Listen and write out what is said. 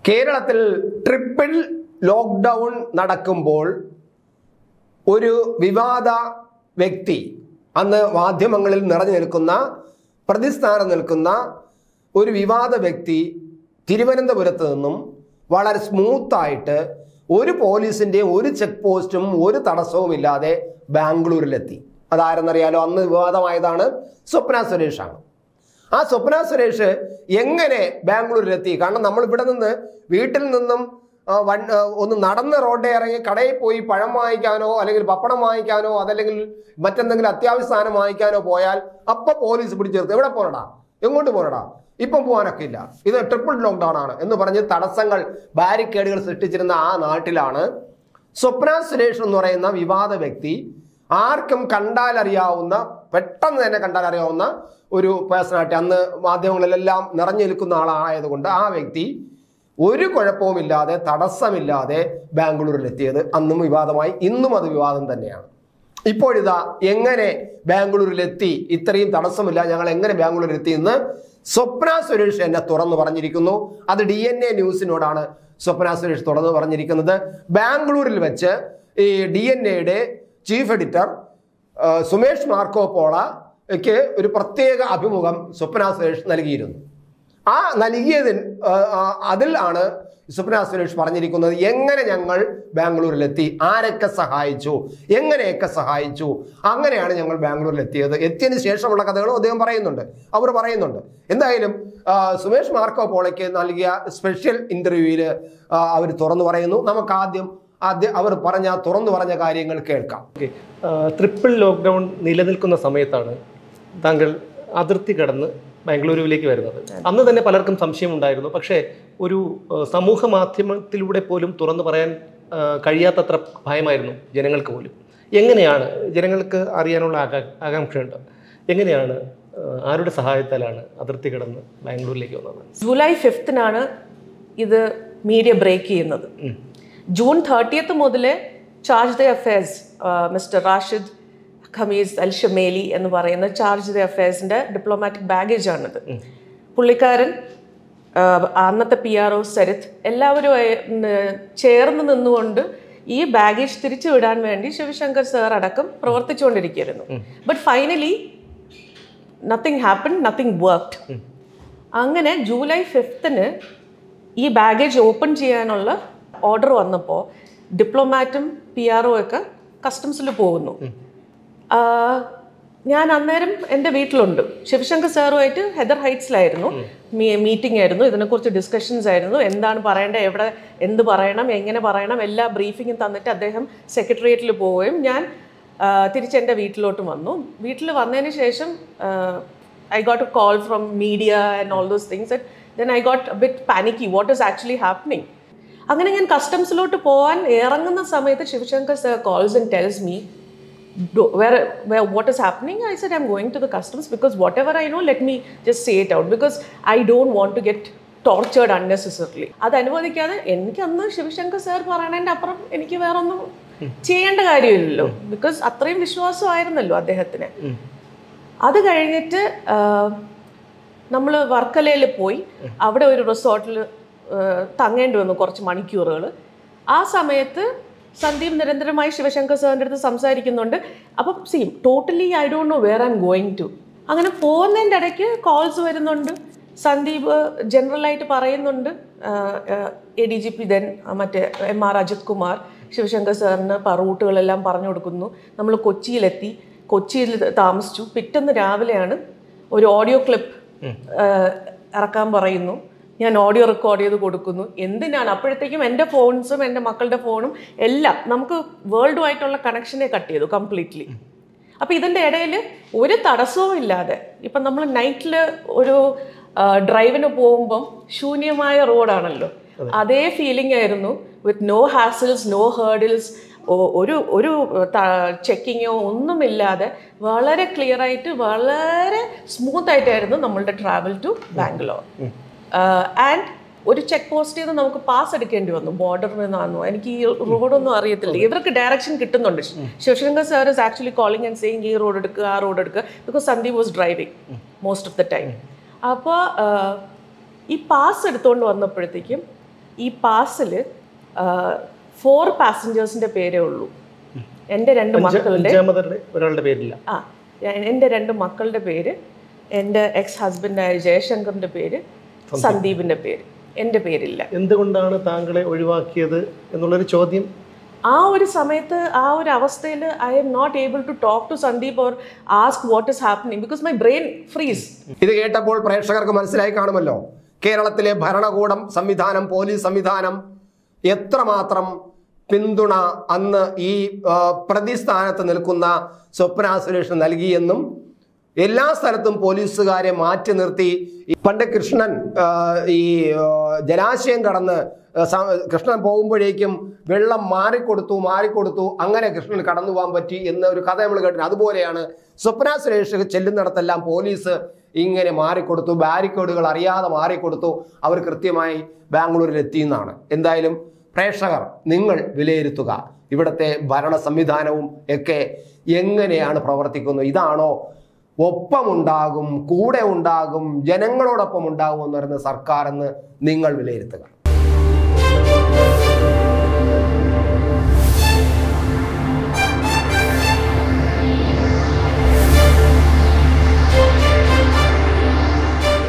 കേരളത്തിൽ triple lockdown നടക്കുമ്പോൾ ഒരു വിവാദ വ്യക്തി അന്ന് മാധ്യമങ്ങളിൽ നിറഞ്ഞു നിൽക്കുന്ന പ്രതിസ്ഥാനം നിൽക്കുന്ന ഒരു വിവാദ വ്യക്തി തിരുവനന്തപുരത്ത് നിന്നും വളരെ സ്മൂത്തായിട്ട് ഒരു പോലീസിൻ്റെയും ഒരു ചെക്ക് പോസ്റ്റും ഒരു തടസ്സവുമില്ലാതെ ബാംഗ്ലൂരിലെത്തി. അതാരെന്നറിയാലോ? അന്ന് വിവാദമായതാണ് സ്വപ്ന സുരേഷാണ്. ആ സ്വപ്ന സുരേഷ് എങ്ങനെ ബാംഗ്ലൂരിലെത്തി? കാരണം നമ്മൾ ഇവിടെ നിന്ന് വീട്ടിൽ നിന്നും ഒന്ന് നടന്ന് റോഡിൽ ഇറങ്ങി കടയിൽ പോയി പഴം വാങ്ങിക്കാനോ അല്ലെങ്കിൽ പപ്പടം വാങ്ങിക്കാനോ അതല്ലെങ്കിൽ മറ്റെന്തെങ്കിലും അത്യാവശ്യ സാധനം വാങ്ങിക്കാനോ പോയാൽ അപ്പം പോലീസ് പിടിച്ചെടുത്ത് എവിടെ പോരടാ, എങ്ങോട്ട് പോരടാ, ഇപ്പം പോകാനൊക്കെ ഇല്ല, ഇത് ട്രിപ്പിൾ ലോക്ക്ഡൗൺ ആണ് എന്ന് പറഞ്ഞ് തടസ്സങ്ങൾ ബാരിക്കേഡുകൾ സൃഷ്ടിച്ചിരുന്ന ആ നാട്ടിലാണ് സ്വപ്ന സുരേഷ് എന്ന് പറയുന്ന വിവാദ വ്യക്തി, ആർക്കും കണ്ടാലറിയാവുന്ന, പെട്ടെന്ന് തന്നെ കണ്ടാലറിയാവുന്ന ഒരു പേഴ്സണാലിറ്റി, അന്ന് മാധ്യമങ്ങളിലെല്ലാം നിറഞ്ഞു നിൽക്കുന്ന ആളായതുകൊണ്ട് ആ വ്യക്തി ഒരു കുഴപ്പവുമില്ലാതെ തടസ്സമില്ലാതെ ബാംഗ്ലൂരിലെത്തിയത് അന്നും വിവാദമായി, ഇന്നും അത് വിവാദം തന്നെയാണ്. ഇപ്പോഴിതാ എങ്ങനെ ബാംഗ്ലൂരിലെത്തി, ഇത്രയും തടസ്സമില്ല, ഞങ്ങൾ എങ്ങനെ ബാംഗ്ലൂരിലെത്തി എന്ന് സ്വപ്ന സുരേഷ് എന്നെ തുറന്നു പറഞ്ഞിരിക്കുന്നു. അത് DNA ന്യൂസിനോടാണ് സ്വപ്ന സുരേഷ് തുറന്നു പറഞ്ഞിരിക്കുന്നത്. ബാംഗ്ലൂരിൽ വെച്ച് ഈ DNAയുടെ ചീഫ് എഡിറ്റർ സുമേഷ് മാർക്കോപോളയ്ക്ക് ഒരു പ്രത്യേക അഭിമുഖം സ്വപ്ന സുരേഷ് നൽകിയിരുന്നു. ആ അതിലാണ് സ്വപ്ന സുരേഷ് പറഞ്ഞിരിക്കുന്നത് എങ്ങനെ ഞങ്ങൾ ബാംഗ്ലൂരിലെത്തി, ആരൊക്കെ സഹായിച്ചു, എങ്ങനെയൊക്കെ സഹായിച്ചു, അങ്ങനെയാണ് ഞങ്ങൾ ബാംഗ്ലൂരിലെത്തിയത്. എത്തിയതിന് ശേഷമുള്ള കഥകളും അദ്ദേഹം അവർ പറയുന്നുണ്ട്. എന്തായാലും സുമേഷ് മാർക്കോപോളയ്ക്ക് നൽകിയ സ്പെഷ്യൽ ഇന്റർവ്യൂവിൽ അവർ തുറന്നു പറയുന്നു. നമുക്ക് ആദ്യം അവർ തുറന്നു പറഞ്ഞ കാര്യങ്ങൾ കേൾക്കാം. ട്രിപ്പിൾ ലോക്ക്ഡൗൺ നിലനിൽക്കുന്ന സമയത്താണ് താങ്കൾ അതിർത്തി കടന്ന് ബാംഗ്ലൂരുവിലേക്ക് വരുന്നത്. അന്ന് തന്നെ പലർക്കും സംശയമുണ്ടായിരുന്നു. പക്ഷേ ഒരു സമൂഹ മാധ്യമത്തിലൂടെ പോലും തുറന്നു പറയാൻ കഴിയാത്തത്ര ഭയമായിരുന്നു ജനങ്ങൾക്ക് പോലും. എങ്ങനെയാണ് ജനങ്ങൾക്ക് അറിയാനുള്ള ആകാംക്ഷയുണ്ട്, എങ്ങനെയാണ് ആരുടെ സഹായത്താലാണ് അതിർത്തി കടന്ന് ബാംഗ്ലൂരിലേക്ക് വന്നത്? ജൂലൈ 5 ഇത് മീഡിയ ബ്രേക്ക് ചെയ്യുന്നത്. ജൂൺ 30 മുതൽ charge d'affaires mister Rashid Khamis Al Shamaili എന്ന് പറയുന്ന ചാർജ് ദ അഫയേഴ്സിൻ്റെ ഡിപ്ലോമാറ്റിക് ബാഗേജ് ആണിത്. പുള്ളിക്കാരൻ, അന്നത്തെ PRO സരിത്ത്, എല്ലാവരും ചേർന്ന് നിന്നുകൊണ്ട് ഈ ബാഗേജ് തിരിച്ചു വിടാൻ വേണ്ടി ശിവശങ്കർ സാർ അടക്കം പ്രവർത്തിച്ചുകൊണ്ടിരിക്കുകയായിരുന്നു. But finally nothing happen, nothing worked. അങ്ങനെ ജൂലൈ 5 ഈ ബാഗേജ് ഓപ്പൺ ചെയ്യാനുള്ള ഓർഡർ വന്നപ്പോൾ ഡിപ്ലോമാറ്റും PRO ഒക്കെ കസ്റ്റംസിൽ പോകുന്നു. ഞാൻ അന്നേരം എൻ്റെ വീട്ടിലുണ്ട്. ശിവശങ്കർ സാറുമായിട്ട് ഹെദർ ഹൈറ്റ്സിലായിരുന്നു മീറ്റിംഗ് ആയിരുന്നു. ഇതിനെക്കുറിച്ച് ഡിസ്കഷൻസ് ആയിരുന്നു. എന്താണ് പറയേണ്ടത്, എവിടെ എന്ത് പറയണം, എങ്ങനെ പറയണം, എല്ലാ ബ്രീഫിങ്ങും തന്നിട്ട് അദ്ദേഹം സെക്രട്ടേറിയറ്റിൽ പോവുകയും ഞാൻ തിരിച്ചെൻ്റെ വീട്ടിലോട്ട് വന്നു. വീട്ടിൽ വന്നതിന് ശേഷം I got a call from media and all those things, and then I got a bit panicky. What is actually happening? അങ്ങനെ ഞാൻ കസ്റ്റംസിലോട്ട് പോകാൻ ഇറങ്ങുന്ന സമയത്ത് Sivasankar sir calls and tells me where what is happening. I said I'm going to the customs because whatever I know, let me just say it out because I don't want to get tortured unnecessarily. അത് അനുവദിക്കാതെ എനിക്ക് അന്ന് Sivasankar sir പറയണതിൻ്റെ അപ്പുറം എനിക്ക് വേറെ ഒന്നും ചെയ്യേണ്ട കാര്യമില്ലല്ലോ, ബിക്കോസ് അത്രയും വിശ്വാസമായിരുന്നല്ലോ അദ്ദേഹത്തിന്. അത് കഴിഞ്ഞിട്ട് നമ്മൾ വർക്കലയിൽ പോയി അവിടെ ഒരു റിസോർട്ടിൽ തങ്ങേണ്ടി വന്നു കുറച്ച് മണിക്കൂറുകൾ. ആ സമയത്ത് സന്ദീപ് നിരന്തരമായി ശിവശങ്കർ സാറിൻ്റെ അടുത്ത് സംസാരിക്കുന്നുണ്ട്. അപ്പം totally I don't know where I am going to. അങ്ങനെ പോകുന്നതിൻ്റെ ഇടയ്ക്ക് കോൾസ് വരുന്നുണ്ട്. സന്ദീപ് ജനറലായിട്ട് പറയുന്നുണ്ട്, ADGP ദെൻ മറ്റേ MR അജിത് കുമാർ ശിവശങ്കർ സാറിന് റൂട്ടുകളെല്ലാം പറഞ്ഞു കൊടുക്കുന്നു. നമ്മൾ കൊച്ചിയിലെത്തി, കൊച്ചിയിൽ താമസിച്ചു. പിറ്റേന്ന് രാവിലെയാണ് ഒരു ഓഡിയോ ക്ലിപ്പ് ഇറക്കാൻ പറയുന്നു. ഞാൻ ഓഡിയോ റെക്കോർഡ് ചെയ്ത് കൊടുക്കുന്നു. എന്തിനാണ്? അപ്പോഴത്തേക്കും എൻ്റെ ഫോൺസും എൻ്റെ മക്കളുടെ ഫോണും എല്ലാം നമുക്ക് വേൾഡ് ആയിട്ടുള്ള കണക്ഷനെ കട്ട് ചെയ്തു കംപ്ലീറ്റ്ലി. അപ്പോൾ ഇതിൻ്റെ ഇടയിൽ ഒരു തടസ്സവും ഇല്ലാതെ, ഇപ്പം നമ്മൾ നൈറ്റിൽ ഒരു ഡ്രൈവിന് പോകുമ്പം ശൂന്യമായ റോഡാണല്ലോ, അതേ ഫീലിംഗ് ആയിരുന്നു. With no hassles, no hurdles, ഒരു ചെക്കിങ്ങോ ഒന്നുമില്ലാതെ വളരെ ക്ലിയർ ആയിട്ട് വളരെ സ്മൂത്ത് ആയിട്ടായിരുന്നു നമ്മളുടെ ട്രാവൽ ടു ബാംഗ്ലൂർ. ആൻഡ് ഒരു ചെക്ക് പോസ്റ്റിൽ നിന്ന് നമുക്ക് പാസ് എടുക്കേണ്ടി വന്നു, ബോർഡറിൽ നിന്നാണോ, എനിക്ക് ഈ റോഡൊന്നും അറിയത്തില്ല. ഇവർക്ക് ഡയറക്ഷൻ കിട്ടുന്നുണ്ട്. Sivasankar sir is actually calling and saying ഈ റോഡ് എടുക്കുക, ആ റോഡ് എടുക്കുക, because Sandeep was driving most of the time. അപ്പോൾ ഈ പാസ് എടുത്തുകൊണ്ട് വന്നപ്പോഴത്തേക്കും ഈ പാസിൽ 4 പാസഞ്ചേഴ്സിൻ്റെ പേരേ ഉള്ളൂ. എൻ്റെ 2 മക്കളുടെ ഒരാളുടെ പേരില്ല. എൻ്റെ 2 മക്കളുടെ പേര്, എൻ്റെ എക്സ് ഹസ്ബൻഡായ ജയശങ്കറിൻ്റെ പേര്, സന്ദീപിൻ്റെ പേര്, എൻ്റെ പേരില്ല. എന്തുകൊണ്ടാണ് താങ്കളെ ഒഴിവാക്കിയത് എന്നുള്ളൊരു ചോദ്യം ആ ഒരു സമയത്ത്, ആ ഒരു അവസ്ഥയിൽ I am not able to talk to Sandeep or ask what is happening because my brain freeze. ഇത് കേട്ടപ്പോൾ പ്രേക്ഷകർക്ക് മനസ്സിലായി കാണുമല്ലോ, കേരളത്തിലെ ഭരണകൂടം സംവിധാനം, പോലീസ് സംവിധാനം എത്രമാത്രം പിന്തുണ അന്ന് ഈ പ്രതിസ്ഥാനത്ത് നിൽക്കുന്ന സ്വപ്ന സുരേഷ് നൽകിയെന്നും എല്ലാ സ്ഥലത്തും പോലീസുകാരെ മാറ്റി നിർത്തി. പണ്ട് കൃഷ്ണൻ ഈ ജലാശയം കടന്ന് കൃഷ്ണൻ പോകുമ്പോഴേക്കും വെള്ളം മാറിക്കൊടുത്തു, അങ്ങനെ കൃഷ്ണൻ കടന്നു പോകാൻ പറ്റി എന്ന ഒരു കഥ നമ്മൾ കേട്ടിട്ടുണ്ട്. അതുപോലെയാണ് സ്വപ്ന സുരേഷ് ചെല്ലുന്നിടത്തെല്ലാം പോലീസ് ഇങ്ങനെ മാറിക്കൊടുത്തു, ബാരിക്കേഡുകൾ അറിയാതെ മാറിക്കൊടുത്തു, അവർ കൃത്യമായി ബാംഗ്ലൂരിൽ എത്തിയെന്നാണ്. എന്തായാലും പ്രേക്ഷകർ നിങ്ങൾ വിലയിരുത്തുക, ഇവിടുത്തെ ഭരണ സംവിധാനവും ഒക്കെ എങ്ങനെയാണ് പ്രവർത്തിക്കുന്നത്. ഇതാണോ ഒപ്പമുണ്ടാകും, കൂടെ ഉണ്ടാകും, ജനങ്ങളോടൊപ്പം ഉണ്ടാകും എന്ന് പറയുന്ന സർക്കാർ എന്ന് നിങ്ങൾ വിലയിരുത്തുക.